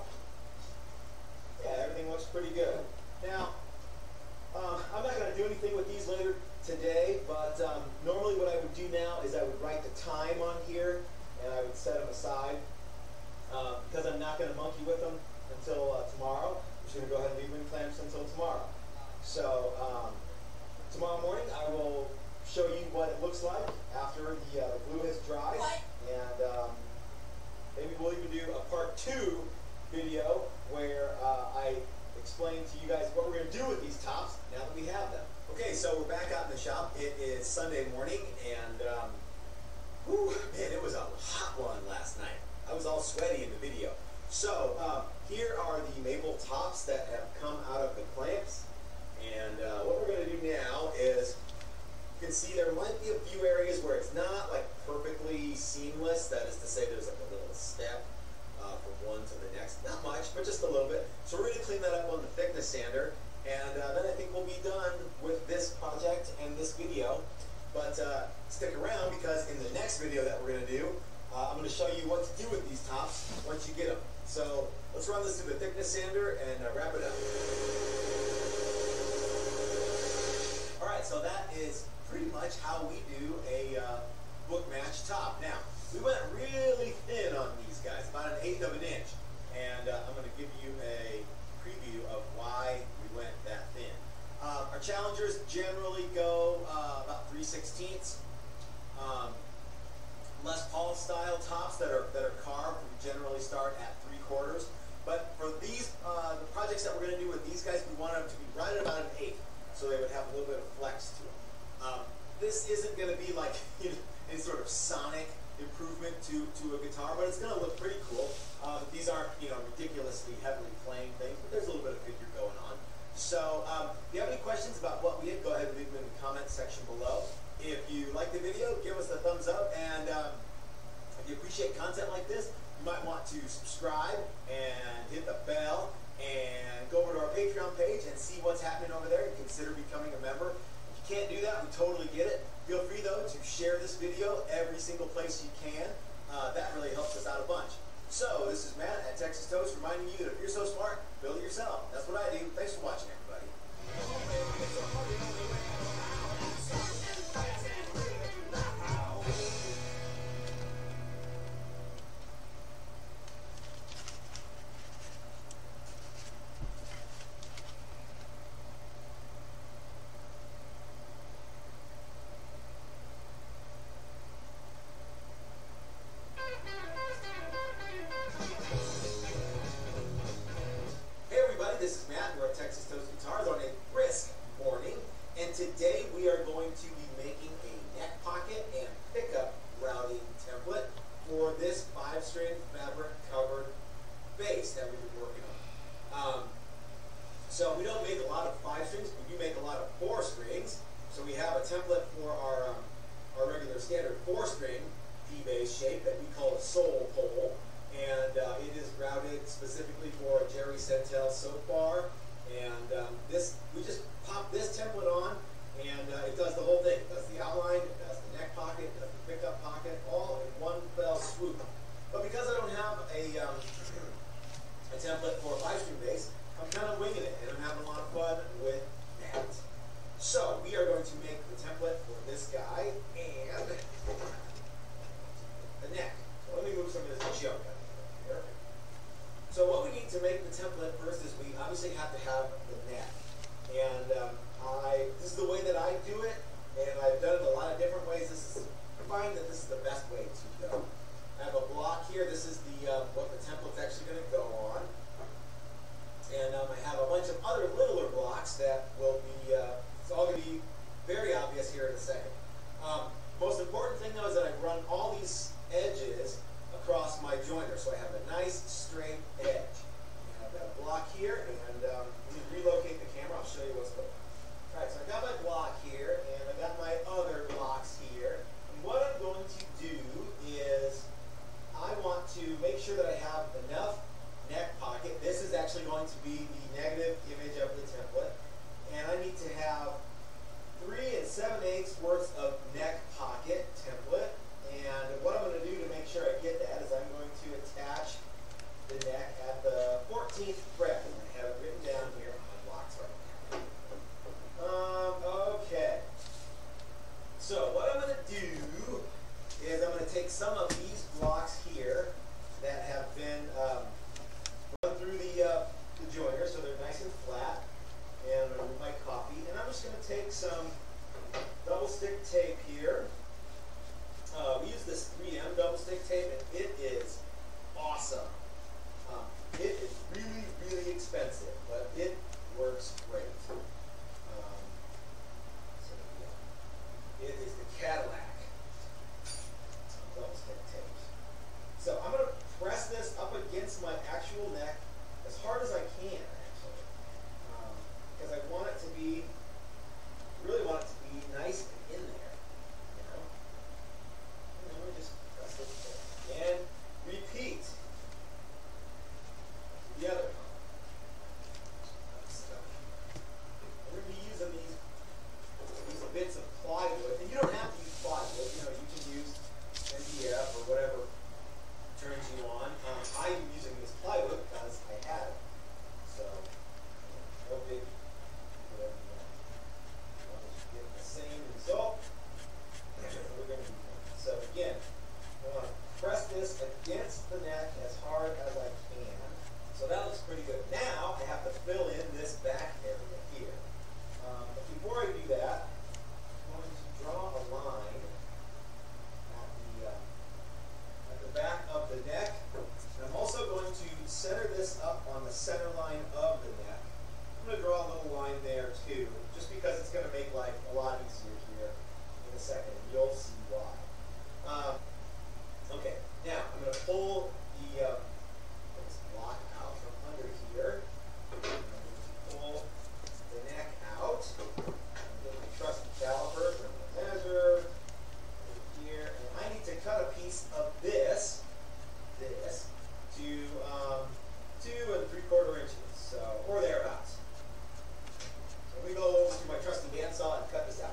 Yeah, everything looks pretty good. Now, um, I'm not going to do anything with these later today, but um, normally what I would do now is I would write the time on here and I would set them aside. Uh, because I'm not going to monkey with them until uh, tomorrow. I'm just going to go ahead and leave them in clamps until tomorrow. So um, tomorrow morning I will show you what it looks like after the, uh, the glue has dried. And um, maybe we'll even do a part two video where uh, I explain to you guys what we're going to do with these tops now that we have them. Okay, so we're back out in the shop. It is Sunday morning, and um, whew, man, it was a hot one last night. I was all sweaty in the video. So um, here are the maple tops that have come out of the clamps. And uh, what we're going to do now is, you can see there might be a few areas where it's not like perfectly seamless. That is to say, there's like a little step uh, from one to the next. Not much, but just a little bit. So we're going to clean that up on the thickness sander. And uh, then I think we'll be done with this project and this video. But uh, stick around, because in the next video that we're going to do, Uh, I'm going to show you what to do with these tops once you get them. So let's run this through the thickness sander and uh, wrap it up. Alright, so that is pretty much how we do a uh, book match top. Now, we went really thin on these guys, about an eighth of an inch. And uh, I'm going to give you a preview of why we went that thin. Uh, our challengers generally go uh, about three sixteenths. Um, Les Paul style tops that are that are carved, we generally start at three quarters. But for these, uh, the projects that we're going to do with these guys, we want them to be right at about an eighth, so they would have a little bit of flex to them. Um, this isn't going to be like you know, any sort of sonic improvement to, to a guitar, but it's going to look pretty cool. Um, these aren't you know ridiculously heavily playing things, but there's a little bit of figure going on. So um, if you have any questions about what we did, go ahead and leave them in the comments section below. If you like the video, give us a thumbs up, and um, if you appreciate content like this, you might want to subscribe and hit the bell and go over to our Patreon page and see what's happening over there and consider becoming a member. If you can't do that, we totally get it. Feel free, though, to share this video every single place you can. Uh, that really helps us out a bunch. So, this is Matt at Texas Toast reminding you that if you're so smart, build it yourself. That's what I do. Thanks for watching, everybody. This is Matt. We're at Texas Toast Guitars on a brisk morning, and today we are going to be making a neck pocket and pickup routing template for this five-string fabric-covered bass that we've been working on. Um, so we don't make a lot of five strings, we do make a lot of four strings. So we have a template for our um, our regular standard four-string D-bass shape that we call a soul pole. And uh, it is routed specifically for a Jerry Sentel soap bar. And um, this, we just pop this template on, and uh, it does the whole thing. It does the outline, it does the neck pocket, it does the pickup pocket, all in one fell swoop. But because I don't have a, um, a template for a five-string bass, I'm kind of winging it, and I'm having a lot of fun with that. So we are going to make the template for this guy and the neck. So let me move some of this junk out. So what we need to make the template first is we obviously have to have the neck. And um, I, this is the way that I do it, and I've done it a lot of different ways. This is, I find that this is the best way to go. I have a block here. This is the uh, what the template's actually going to go on. And um, I have a bunch of other littler blocks that will be, uh, it's all going to be very obvious here in a second. Um, most important thing though is that I run all these edges across my joiner, so I have a nice straight edge. And I've got a block here, and um, let me relocate the camera. I'll show you what's going on. All right, so I've got my block here, and I've got my other blocks here. And what I'm going to do is I want to make sure that I have enough neck pocket. This is actually going to be the negative image of the template, and I need to have three and seven eighths worth of neck pocket template. And what I'm going to do to make sure I get that is I'm going to attach the neck at the fourteenth fret. And I have it written down here on my blocks right now. Um, okay. So what I'm going to do is I'm going to take some of these blocks here that have been um, run through the, uh, the joiner, so they're nice and flat. And I'm going to move my coffee. And I'm just going to take some double stick tape here. Uh, we use this three M double stick tape, and it is awesome. Um, it is really, really line of the neck. I'm going to draw a little line there too, just because it's going to make life a lot easier here in a second, and you'll see why. Um, okay, now I'm going to pull the uh, this block out from under here. I'm going to pull the neck out. I'm going to trust the caliper. I'm going to measure here, and I need to cut a piece of this, this, to um, two and three quarter inches, so or thereabouts. So we go over to my trusty bandsaw and cut this out.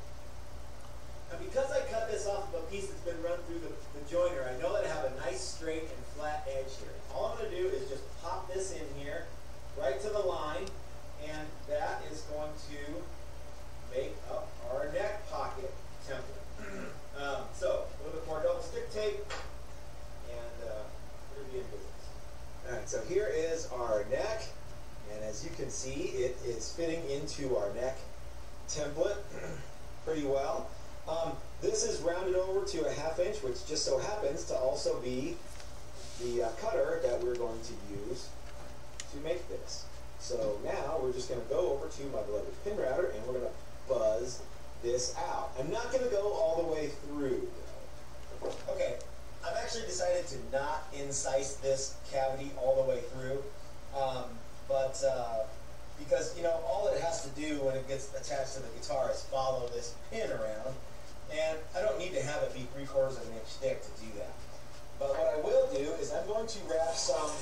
Now, because I cut this off of a piece that's been run through the, the joiner, I know that I have a nice straight and flat edge here. All I'm going to do is just pop this in here, right to the line, and that is going to make up our neck pocket template. um, so, a little bit more double stick tape, and uh, we're going to be in business. All right, so here is our neck, and as you can see, it is fitting into our neck template pretty well. Um, this is rounded over to a half inch, which just so happens to also be the uh, cutter that we're going to use to make this. So now we're just going to go over to my beloved pin router, and we're going to buzz this out. I'm not going to go all the way through, though. Okay, I've actually decided to not incise this cavity all the way through, um, but uh, because, you know, all it has to do when it gets attached to the guitar is follow this pin around, and I don't need to have it be three quarters of an inch thick to do that. But what I will do is I'm going to wrap some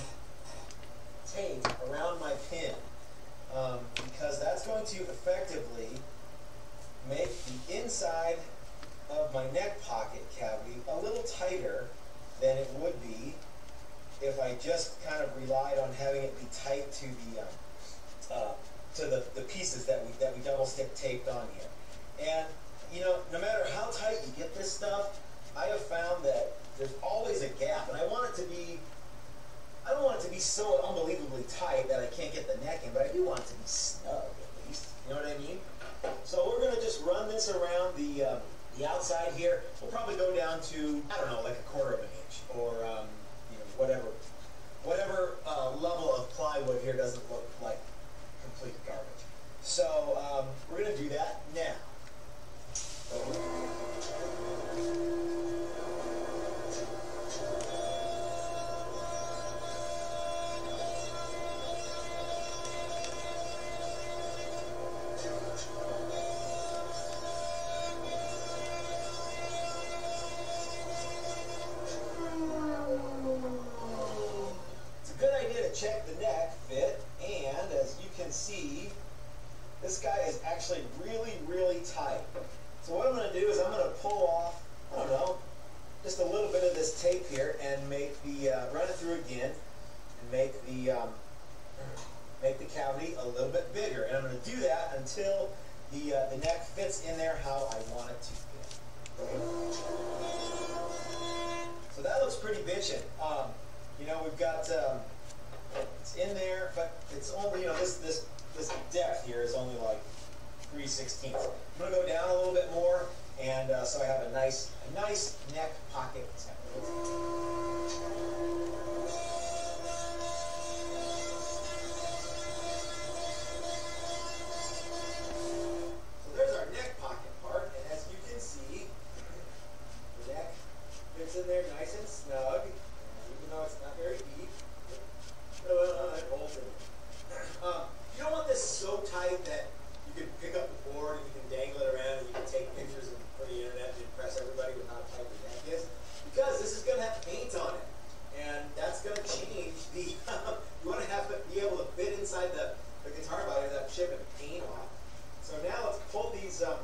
tape around my pin, um, because that's going to effectively make the inside of my neck pocket cavity a little tighter than it would be if I just kind of relied on having it be tight to the um, uh, to the, the pieces that we that we double stick taped on here. And you know, no matter how tight you get this stuff, I have found that there's always a gap, and I want it to be I don't want it to be so unbelievably tight that I can't get the neck in, but I do want it to be snug at least. You know what I mean? So we're going to just run this around the um, the outside here. We'll probably go down to, I don't know, like a quarter of an inch, or um, you know, whatever whatever uh, level of plywood here doesn't look like complete garbage. So um, we're going to do that now. Check the neck fit, and as you can see, this guy is actually really, really tight. So what I'm going to do is I'm going to pull off, I don't know, just a little bit of this tape here and make the, uh, run it through again and make the, um, make the cavity a little bit bigger. And I'm going to do that until the, uh, the neck fits in there how I want it to fit. So that looks pretty bitchin'. Um, you know, we've got, um, it's in there, but it's only, you know, this this this depth here is only like three sixteenths. I'm gonna go down a little bit more, and uh, so I have a nice a nice neck pocket template. So there's our neck pocket part, and as you can see, the neck fits in there nice and snug, even though it's not very deep. Uh, you don't want this so tight that you can pick up the board and you can dangle it around and you can take pictures and for the internet to impress everybody with how tight the neck is, because this is going to have paint on it, and that's going to change the. You want to have to be able to fit inside the, the guitar body without chipping paint off. So now let's pull these um,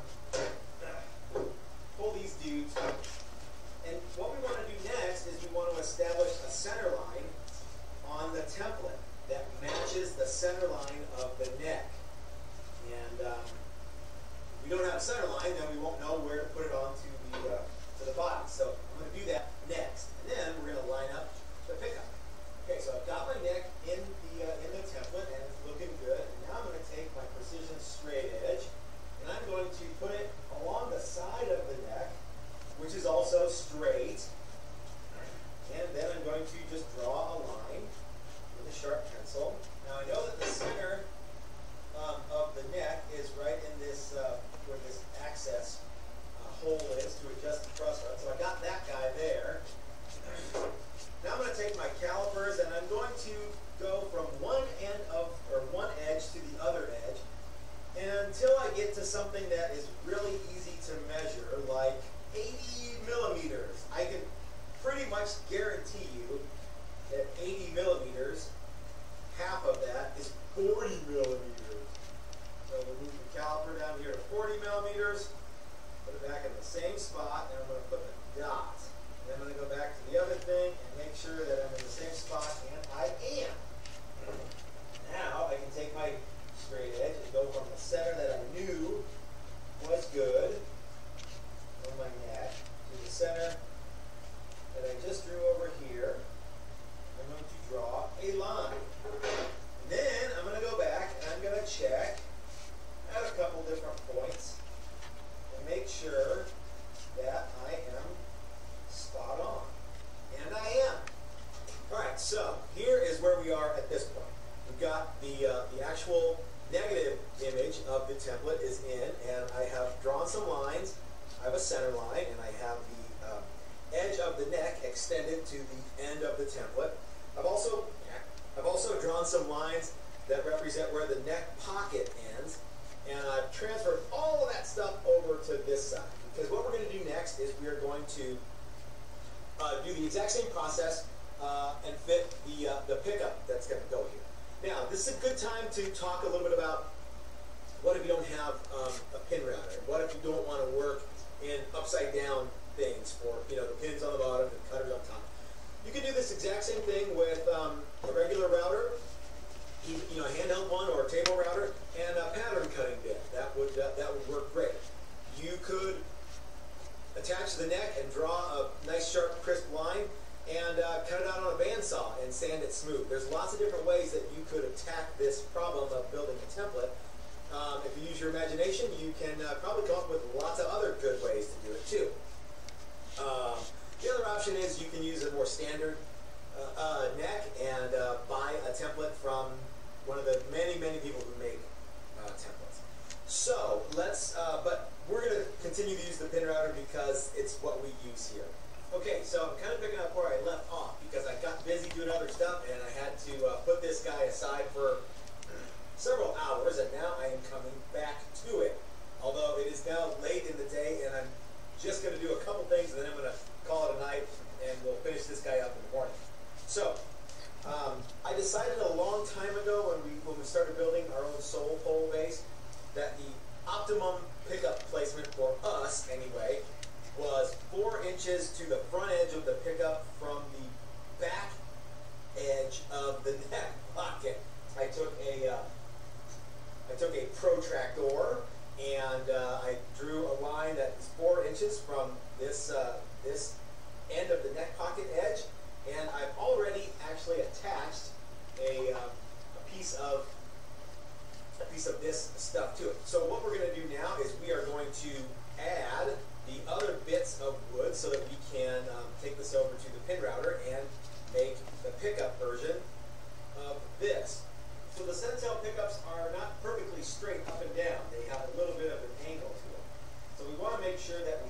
pull these dudes, and what we want to do next is we want to establish a center line on the template that matches the center line of the neck. And um, if we don't have a center line, then we won't know where to put it onto the, uh, to the body. So I'm going to do that next. And then we're going to line up the pickup. Okay, so I've got my neck in the, uh, in the template, and it's looking good. And now I'm going to take my precision straight edge, and I'm going to put it along the side of the neck, which is also straight. And then I'm going to just draw a line with a sharp pencil. Now I know get to something that is really easy to measure, like eighty millimeters, I can pretty much guarantee you that eighty millimeters, half of that is forty millimeters. So we'll move the caliper down here to forty millimeters, put it back in the same spot, and I'm going to put the dot. And I'm going to go back to the other thing and make sure that I'm in the same spot, and I am. Now I can take my straight edge and go from the center that I knew was good on my neck to the center that I just drew over here. I'm going to draw a line. And then I'm going to go back and I'm going to check at a couple different points and make sure that I am spot on. And I am. Alright, so here is where we are at this point. We've got the, uh, the actual negative image of the template is in, and I have drawn some lines. I have a center line, and I have the uh, edge of the neck extended to the end of the template. I've also, I've also drawn some lines that represent where the neck pocket ends, and I've transferred all of that stuff over to this side. Because what we're going to do next is we are going to uh, do the exact same process uh, and fit the, uh, the pickup that's going to go here. Now, this is a good time to talk a little bit about what if you don't have um, a pin router? What if you don't want to work in upside down things for, you know, the pins on the bottom and cutters on top? You can do this exact same thing with um, a regular router, you, you know, a handheld one or a table router, and a pattern cutting bit. That would uh, that would work great. You could attach the neck and draw a nice sharp crisp line and uh, cut it out on a bandsaw and sand it smooth. There's lots of different ways that you could attack this problem of building a template. Um, if you use your imagination, you can uh, probably come up with lots of other good ways to do it too. Um, the other option is you can use a more standard uh, uh, neck and uh, buy a template from one of the many, many people who make uh, templates. So let's, uh, but we're going to continue to use the pin router because it's what we use here. Okay, so I'm kind of picking up where I left off because I got busy doing other stuff and I had to uh, put this guy aside for several hours, and now I am coming back to it. Although it is now late in the day and I'm just going to do a couple things and then I'm going to call it a night and we'll finish this guy up in the morning. So, um, I decided a long time ago when we, when we started building our own sole pole base that the optimum pickup placement for us, anyway, was four inches to the front edge of the pickup from the back edge of the neck pocket. I took a uh, I took a protractor and uh, I drew a line that is four inches from this uh, this end of the neck pocket edge, and I've already actually attached a, uh, a piece of a piece of this stuff to it. So what we're going to do now is we are going to add the other bits of wood so that we can um, take this over to the pin router and make the pickup version of this. So the Centel pickups are not perfectly straight up and down. They have a little bit of an angle to them. So we want to make sure that